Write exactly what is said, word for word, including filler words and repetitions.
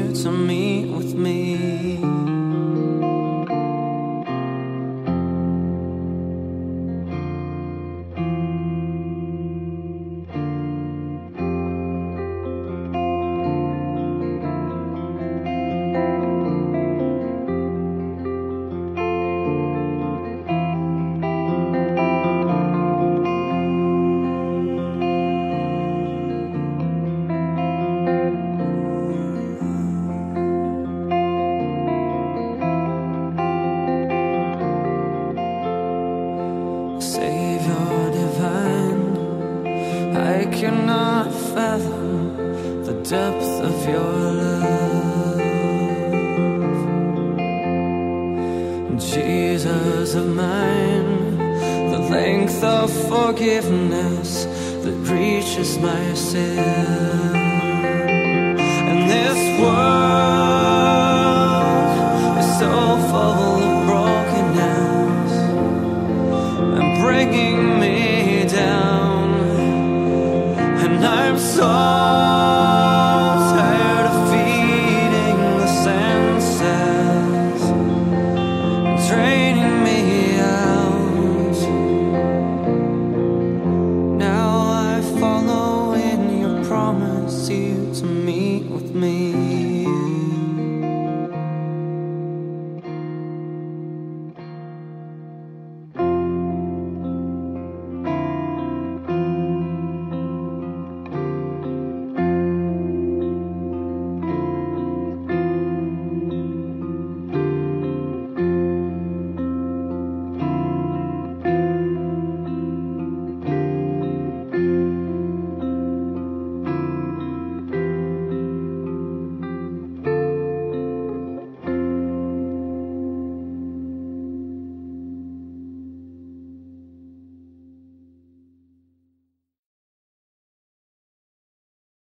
you to meet with me. Savior divine, I cannot fathom the depth of your love. Jesus of mine, the length of forgiveness that reaches my sin. And this world is so full of brokenness and bringing me down, and I'm so tired of feeding the senses, draining me out. Now I follow in your promise, you to meet with me.